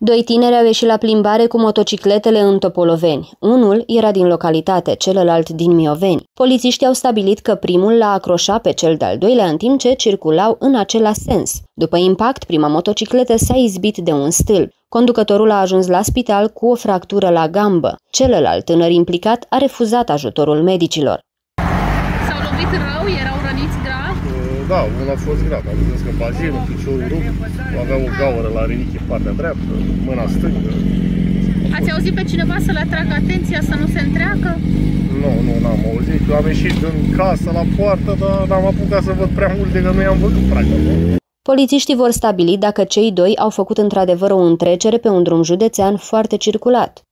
Doi tineri au ieșit la plimbare cu motocicletele în Topoloveni. Unul era din localitate, celălalt din Mioveni. Polițiștii au stabilit că primul l-a acroșat pe cel de-al doilea în timp ce circulau în același sens. După impact, prima motocicletă s-a izbit de un stâlp. Conducătorul a ajuns la spital cu o fractură la gambă. Celălalt tânăr implicat a refuzat ajutorul medicilor. S-au lovit rău? Erau răniți grav? Da, unul a fost grav. Am văzut că bazinul, piciorul rupt, avea o gaură la rinichi în partea dreaptă, mâna stângă. Ați auzit pe cineva să le atragă atenția să nu se întreacă? Nu, n-am auzit. Eu am ieșit din casă la poartă, dar n-am apucat să văd prea multe, că nu i-am văzut practic. Polițiștii vor stabili dacă cei doi au făcut într-adevăr o întrecere pe un drum județean foarte circulat.